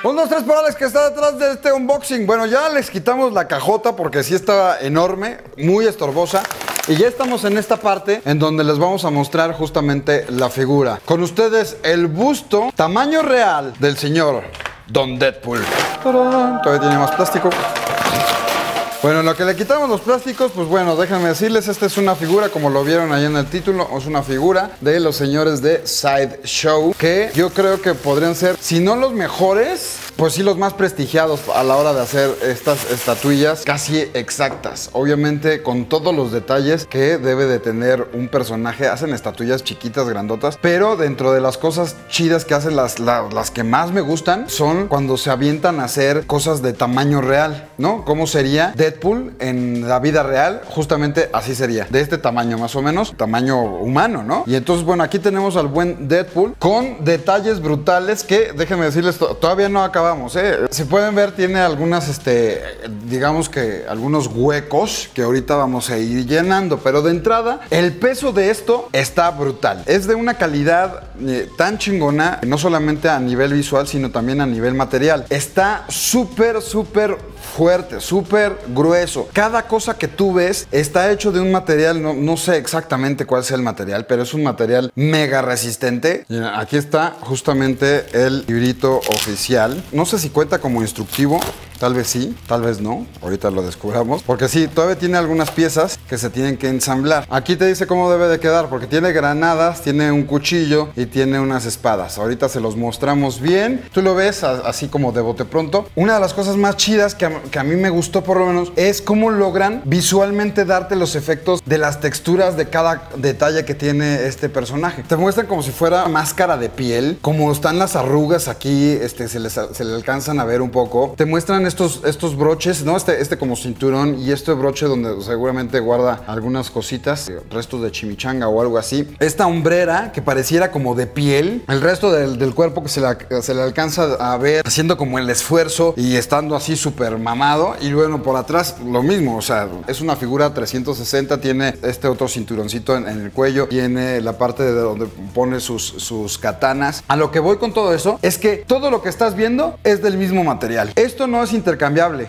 1, 2, 3 para Alex, que está detrás de este unboxing. Bueno, ya les quitamos la cajota porque sí estaba enorme, muy estorbosa. Y ya estamos en esta parte en donde les vamos a mostrar justamente la figura. Con ustedes el busto, tamaño real del señor Don Deadpool. ¡Tarán! Todavía tiene más plástico. Bueno, en lo que le quitamos los plásticos, pues bueno, déjenme decirles, esta es una figura, como lo vieron ahí en el título, es una figura de los señores de Sideshow, que yo creo que podrían ser, si no los mejores, pues sí los más prestigiados a la hora de hacer estas estatuillas casi exactas. Obviamente con todos los detalles que debe de tener un personaje. Hacen estatuillas chiquitas, grandotas, pero dentro de las cosas chidas que hacen, las que más me gustan son cuando se avientan a hacer cosas de tamaño real, ¿no? ¿Cómo sería Deadpool en la vida real? Justamente así sería, de este tamaño más o menos, tamaño humano, ¿no? Y entonces, bueno, aquí tenemos al buen Deadpool con detalles brutales que, déjenme decirles, todavía no acabamos. Si pueden ver, tiene algunas, digamos que algunos huecos que ahorita vamos a ir llenando, pero de entrada, el peso de esto está brutal. Es de una calidad tan chingona, no solamente a nivel visual, sino también a nivel material. Está súper fuerte, súper grueso. Cada cosa que tú ves está hecho de un material, no sé exactamente cuál sea el material, pero es un material mega resistente. Y aquí está justamente el librito oficial. No sé si cuenta como instructivo, tal vez sí, tal vez no. Ahorita lo descubramos, porque sí, todavía tiene algunas piezas que se tienen que ensamblar. Aquí te dice cómo debe de quedar, porque tiene granadas, tiene un cuchillo y tiene unas espadas. Ahorita se los mostramos bien. Tú lo ves así como de bote pronto. Una de las cosas más chidas que a mí me gustó, por lo menos, es cómo logran visualmente darte los efectos de las texturas de cada detalle que tiene este personaje. Te muestran como si fuera máscara de piel, como están las arrugas aquí, se le alcanzan a ver un poco. Te muestran estos broches, ¿no? Este como cinturón y este broche donde seguramente guarda algunas cositas, restos de chimichanga o algo así. Esta hombrera que pareciera como de piel, el resto del cuerpo que se le alcanza a ver haciendo como el esfuerzo y estando así súper mamado. Y bueno, por atrás lo mismo, o sea, es una figura 360, tiene este otro cinturoncito en el cuello, tiene la parte de donde pone sus katanas. A lo que voy con todo eso es que todo lo que estás viendo es del mismo material. Esto no es intercambiable.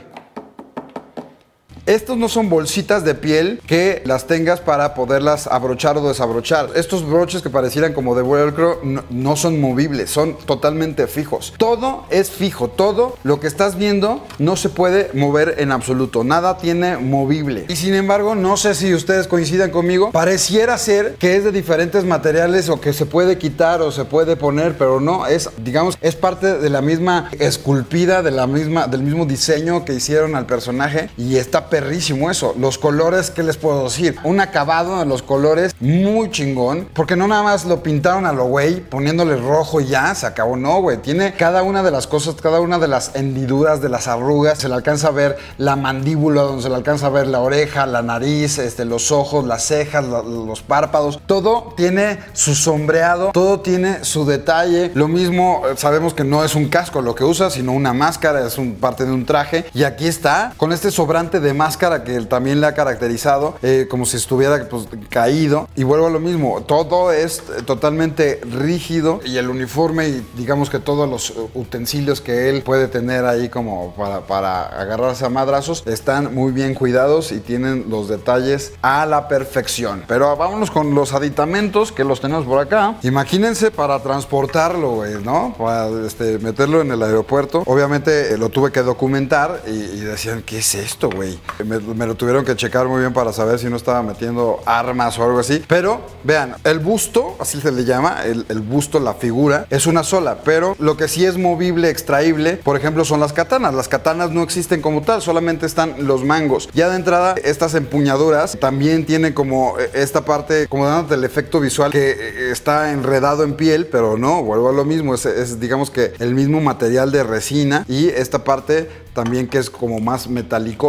Estos no son bolsitas de piel que las tengas para poderlas abrochar o desabrochar. Estos broches que parecieran como de velcro no son movibles, son totalmente fijos. Todo es fijo, todo lo que estás viendo no se puede mover en absoluto. Nada tiene movible. Y sin embargo, no sé si ustedes coincidan conmigo, pareciera ser que es de diferentes materiales o que se puede quitar o se puede poner, pero no, digamos, es parte de la misma esculpida, del mismo diseño que hicieron al personaje y está perrísimo eso. Los colores, ¿qué les puedo decir? Un acabado en los colores muy chingón, porque no nada más lo pintaron a lo güey, poniéndole rojo y ya, se acabó. No, güey, tiene cada una de las cosas, cada una de las hendiduras, de las arrugas, se le alcanza a ver la mandíbula, donde se le alcanza a ver la oreja, la nariz, los ojos, las cejas, los párpados. Todo tiene su sombreado, todo tiene su detalle. Lo mismo, sabemos que no es un casco lo que usa, sino una máscara, es parte de un traje. Y aquí está, con este sobrante de máscara que también le ha caracterizado, como si estuviera pues, caído. Y vuelvo a lo mismo, todo es totalmente rígido y el uniforme y digamos que todos los utensilios que él puede tener ahí como para agarrarse a madrazos están muy bien cuidados y tienen los detalles a la perfección. Pero vámonos con los aditamentos que los tenemos por acá. Imagínense para transportarlo, güey, ¿no? Para meterlo en el aeropuerto. Obviamente lo tuve que documentar y decían, ¿qué es esto, güey? Me lo tuvieron que checar muy bien para saber si no estaba metiendo armas o algo así. Pero vean, el busto, así se le llama, el busto, la figura, es una sola. Pero lo que sí es movible, extraíble, por ejemplo, son las katanas. Las katanas no existen como tal, solamente están los mangos. Ya de entrada, estas empuñaduras también tienen como esta parte, como dándote el efecto visual que está enredado en piel, pero no, vuelvo a lo mismo. Es digamos que el mismo material de resina y esta parte también que es como más metalicosa,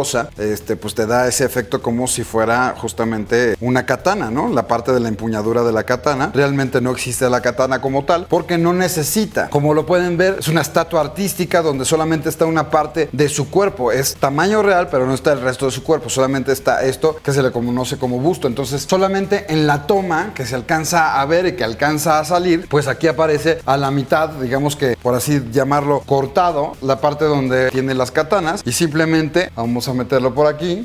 pues te da ese efecto como si fuera justamente una katana, ¿no? La parte de la empuñadura de la katana. Realmente no existe la katana como tal, porque no necesita. Como lo pueden ver, es una estatua artística donde solamente está una parte de su cuerpo. Es tamaño real, pero no está el resto de su cuerpo. Solamente está esto que se le conoce como busto. Entonces, solamente en la toma que se alcanza a ver y que alcanza a salir, pues aquí aparece a la mitad, digamos que por así llamarlo, cortado, la parte donde tiene las katanas. Y simplemente vamos a meterlo por aquí.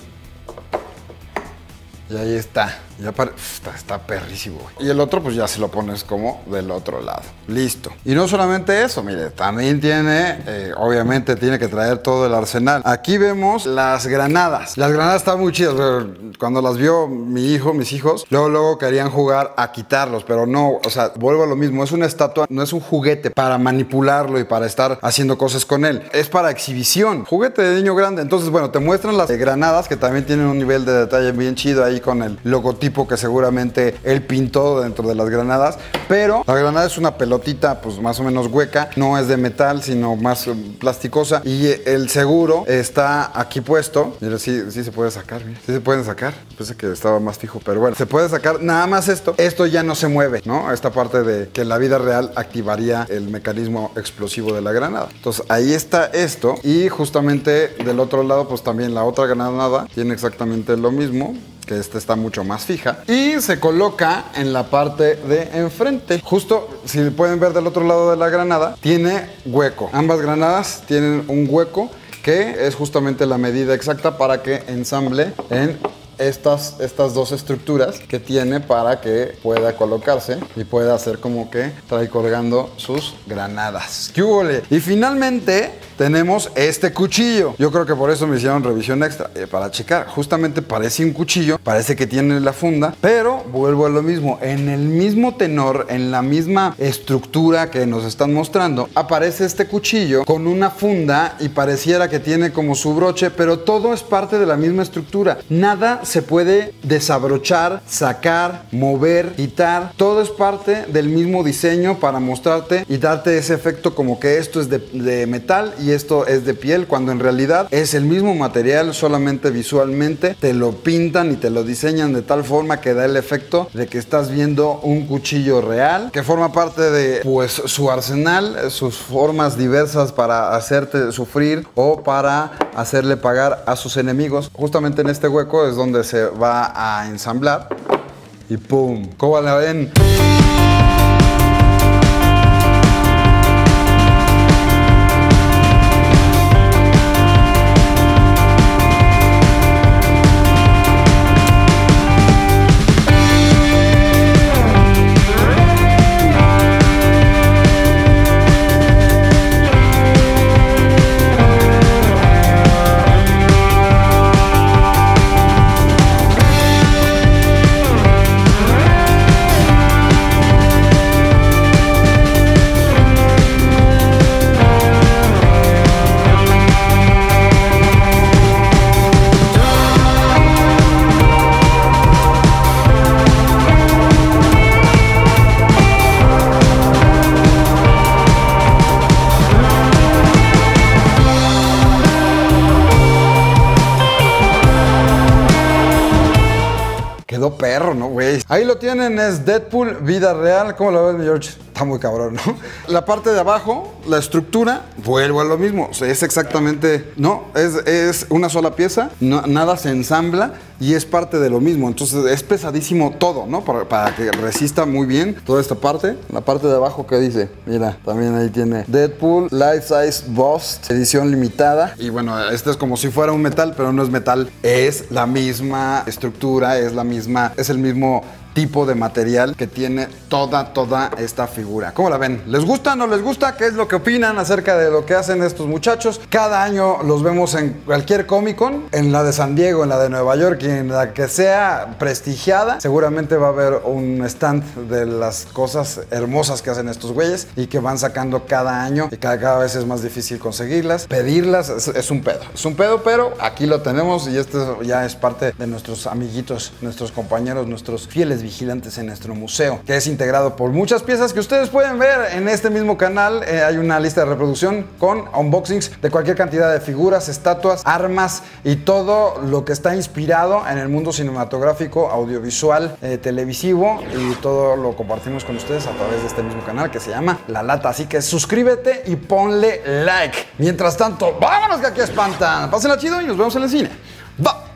Y ahí está. Ya está perrísimo. Y el otro pues ya se lo pones como del otro lado. Listo. Y no solamente eso, mire, también tiene, obviamente tiene que traer todo el arsenal. Aquí vemos las granadas. Las granadas están muy chidas. Cuando las vio mis hijos, luego querían jugar a quitarlos, pero no, o sea, vuelvo a lo mismo. Es una estatua, no es un juguete para manipularlo y para estar haciendo cosas con él. Es para exhibición. Juguete de niño grande. Entonces, bueno, te muestran las granadas que también tienen un nivel de detalle bien chido ahí con el logotipo que seguramente él pintó dentro de las granadas, pero la granada es una pelotita pues más o menos hueca, no es de metal sino más plasticosa, y el seguro está aquí puesto. Mira, sí se puede sacar, mira. Sí se pueden sacar, pensé que estaba más fijo, pero bueno, se puede sacar nada más esto ya no se mueve, ¿no? Esta parte de que en la vida real activaría el mecanismo explosivo de la granada. Entonces ahí está esto, y justamente del otro lado pues también la otra granada tiene exactamente lo mismo, que esta está mucho más fija y se coloca en la parte de enfrente. Justo, si pueden ver del otro lado de la granada, tiene hueco. Ambas granadas tienen un hueco que es justamente la medida exacta para que ensamble en estas dos estructuras que tiene para que pueda colocarse y pueda hacer como que trae colgando sus granadas. ¡Qué húbole! Y finalmente tenemos este cuchillo. Yo creo que por eso me hicieron revisión extra, para checar. Justamente parece un cuchillo, parece que tiene la funda, pero vuelvo a lo mismo. En el mismo tenor, en la misma estructura que nos están mostrando, aparece este cuchillo con una funda y pareciera que tiene como su broche, pero todo es parte de la misma estructura. Nada se puede desabrochar, sacar, mover, quitar. Todo es parte del mismo diseño para mostrarte y darte ese efecto como que esto es de metal y esto es de piel, cuando en realidad es el mismo material, solamente visualmente te lo pintan y te lo diseñan de tal forma que da el efecto de que estás viendo un cuchillo real que forma parte de pues su arsenal, sus formas diversas para hacerte sufrir o para hacerle pagar a sus enemigos. Justamente en este hueco es donde se va a ensamblar y ¡pum! ¿Cómo la ven? Quedó perro, ¿no, güey? Ahí lo tienen, es Deadpool, vida real. ¿Cómo lo ves, mi George? Está muy cabrón, ¿no? La parte de abajo, la estructura, vuelvo a lo mismo. O sea, es exactamente, no, es una sola pieza, nada se ensambla y es parte de lo mismo. Entonces es pesadísimo todo, ¿no? Para que resista muy bien toda esta parte. La parte de abajo, ¿qué dice? Mira, también ahí tiene Deadpool Life Size Bust, edición limitada. Y bueno, este es como si fuera un metal, pero no es metal. Es la misma estructura, es el mismo tipo de material que tiene toda esta figura. ¿Cómo la ven? ¿Les gusta? ¿No les gusta? ¿Qué es lo que opinan acerca de lo que hacen estos muchachos? Cada año los vemos en cualquier Comic Con, en la de San Diego, en la de Nueva York y en la que sea prestigiada. Seguramente va a haber un stand de las cosas hermosas que hacen estos güeyes y que van sacando cada año y cada vez es más difícil conseguirlas. Pedirlas es un pedo. Es un pedo, pero aquí lo tenemos y este ya es parte de nuestros amiguitos, nuestros compañeros, nuestros fieles vigilantes en nuestro museo, que es integrado por muchas piezas que ustedes pueden ver en este mismo canal. Hay una lista de reproducción con unboxings de cualquier cantidad de figuras, estatuas, armas y todo lo que está inspirado en el mundo cinematográfico, audiovisual, televisivo, y todo lo compartimos con ustedes a través de este mismo canal que se llama La Lata. Así que suscríbete y ponle like. Mientras tanto, vámonos que aquí espantan. Pásenla chido y nos vemos en el cine. ¡Va!